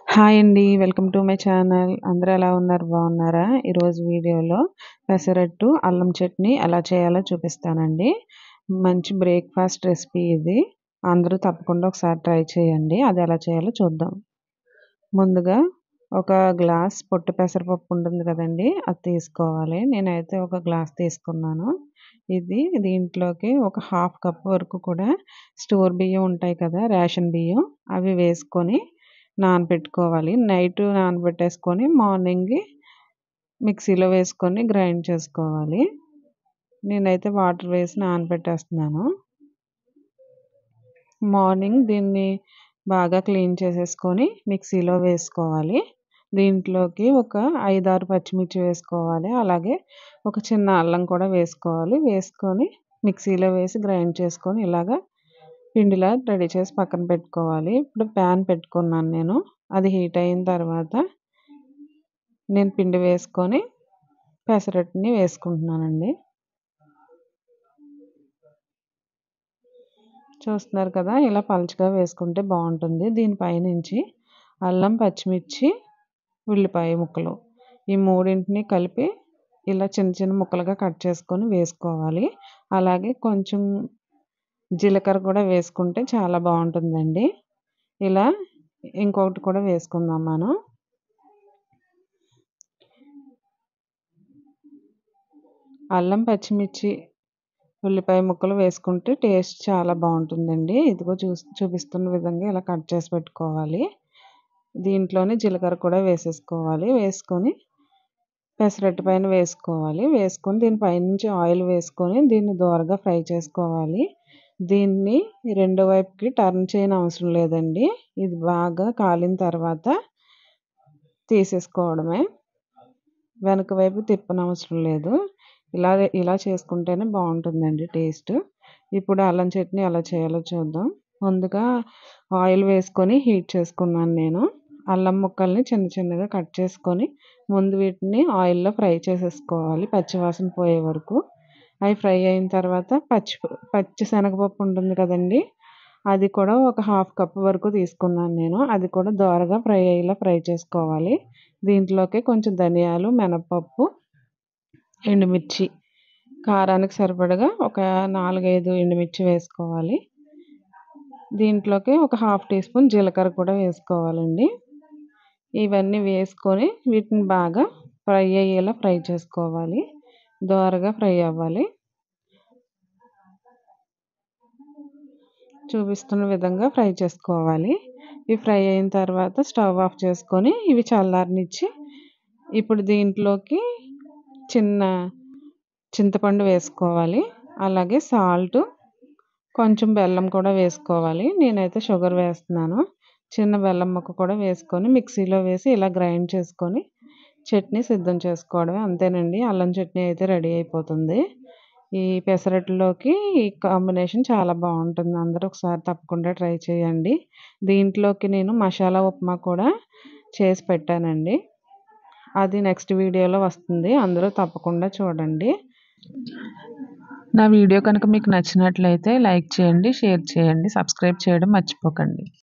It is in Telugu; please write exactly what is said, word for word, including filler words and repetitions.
హాయ్ అండి. Welcome to my channel. అందరూ ఎలా ఉన్నారు? బాగున్నారా? ఈరోజు వీడియోలో పెసరట్టు, అల్లం చట్నీ ఎలా చేయాలో చూపిస్తానండి. మంచి బ్రేక్‌ఫాస్ట్ రెసిపీ ఇది. అందరూ తప్పకుండా ఒకసారి ట్రై చేయండి. అది ఎలా చేయాలో చూద్దాం. ముందుగా ఒక గ్లాస్ పొట్టు పెసరపప్పు ఉంటుంది కదండీ! అది తీసుకోవాలి. నేనైతే ఒక గ్లాస్ తీసుకున్నాను. ఇది దీంట్లోకి ఒక హాఫ్ కప్ వరకు కూడా స్టోర్ బియ్యం ఉంటాయి కదా! రేషన్ బియ్యం అవి వేసుకొని నానబెట్టుకోవాలి. నైట్ నానబెట్టేసుకొని మార్నింగ్‌కి మిక్సీలో వేసుకొని గ్రైండ్ చేసుకోవాలి. నేనైతే వాటర్ వేసి నానబెట్టేస్తున్నాను. మార్నింగ్ దీన్ని బాగా క్లీన్ చేసేసుకొని మిక్సీలో వేసుకోవాలి. దీంట్లోకి ఒక ఐదు, ఆరు పచ్చిమిర్చి వేసుకోవాలి. అలాగే ఒక చిన్న అల్లం కూడా వేసుకోవాలి. వేసుకొని మిక్సీలో వేసి గ్రైండ్ చేసుకొని ఇలాగా పిండిలా రెడీ చేసి పక్కన పెట్టుకోవాలి. ఇప్పుడు ప్యాన్ పెట్టుకున్నాను నేను. అది హీట్ అయిన తర్వాత నేను పిండి వేసుకొని పెసరట్టుని వేసుకుంటున్నానండి. చూస్తున్నారు కదా! ఇలా పలుచగా వేసుకుంటే బాగుంటుంది. దీనిపైనుంచి అల్లం, పచ్చిమిర్చి, ఉల్లిపాయ ముక్కలు ఈ మూడింటిని కలిపి ఇలా చిన్న చిన్న ముక్కలుగా కట్ చేసుకొని వేసుకోవాలి. అలాగే కొంచెం జీలకర్ర కూడా వేసుకుంటే చాలా బాగుంటుందండి. ఇలా ఇంకొకటి కూడా వేసుకుందాం మనం. అల్లం, పచ్చిమిర్చి, ఉల్లిపాయ ముక్కలు వేసుకుంటే టేస్ట్ చాలా బాగుంటుందండి. ఇదిగో చూ చూపిస్తున్న విధంగా ఇలా కట్ చేసి పెట్టుకోవాలి. దీంట్లోనే జీలకర్ర కూడా వేసేసుకోవాలి. వేసుకొని పెసరట్టు పైన వేసుకోవాలి. వేసుకొని దీని పైనుంచి ఆయిల్ వేసుకొని దీన్ని దోరగా ఫ్రై చేసుకోవాలి. దీన్ని రెండో వైపుకి టర్న్ చేయని అవసరం లేదండి. ఇది బాగా కాలిన తర్వాత తీసేసుకోవడమే. వెనక వైపు తిప్పనవసరం లేదు. ఇలా ఇలా చేసుకుంటేనే బాగుంటుందండి టేస్ట్. ఇప్పుడు అల్లం చట్నీ ఎలా చేయాలో చూద్దాం. ముందుగా ఆయిల్ వేసుకొని హీట్ చేసుకున్నాను నేను. అల్లం ముక్కల్ని చిన్న చిన్నగా కట్ చేసుకొని ముందు వీటిని ఆయిల్‌లో ఫ్రై చేసేసుకోవాలి పచ్చివాసన పోయే వరకు. అవి ఫ్రై అయిన తర్వాత పచ్చి పచ్చి శనగపప్పు ఉంటుంది కదండీ! అది కూడా ఒక హాఫ్ కప్ వరకు తీసుకున్నాను నేను. అది కూడా దోరగా ఫ్రై అయ్యేలా ఫ్రై చేసుకోవాలి. దీంట్లోకి కొంచెం ధనియాలు, మినపప్పు, ఎండుమిర్చి కారానికి సరిపడగా ఒక నాలుగు, ఐదు ఎండుమిర్చి వేసుకోవాలి. దీంట్లోకి ఒక హాఫ్ టీ స్పూన్ జీలకర్ర కూడా వేసుకోవాలండి. ఇవన్నీ వేసుకొని వీటిని బాగా ఫ్రై అయ్యేలా ఫ్రై చేసుకోవాలి. దోరగా ఫ్రై అవ్వాలి. చూపిస్తున్న విధంగా ఫ్రై చేసుకోవాలి. ఇవి ఫ్రై అయిన తర్వాత స్టవ్ ఆఫ్ చేసుకొని ఇవి చల్లారనిచ్చి ఇప్పుడు దీంట్లోకి చిన్న చింతపండు వేసుకోవాలి. అలాగే సాల్టు, కొంచెం బెల్లం కూడా వేసుకోవాలి. నేనైతే షుగర్ వేస్తున్నాను. చిన్న బెల్లం ముక్క కూడా వేసుకొని మిక్సీలో వేసి ఇలా గ్రైండ్ చేసుకొని చట్నీ సిద్ధం చేసుకోవడమే. అంతేనండి. అల్లం చట్నీ అయితే రెడీ అయిపోతుంది. ఈ పెసరట్టులోకి ఈ కాంబినేషన్ చాలా బాగుంటుంది. అందరూ ఒకసారి తప్పకుండా ట్రై చేయండి. దీంట్లోకి నేను మసాలా ఉప్మా కూడా చేసి పెట్టానండి. అది నెక్స్ట్ వీడియోలో వస్తుంది. అందరూ తప్పకుండా చూడండి. నా వీడియో కనుక మీకు నచ్చినట్లయితే లైక్ చేయండి, షేర్ చేయండి, సబ్స్క్రైబ్ చేయడం మర్చిపోకండి.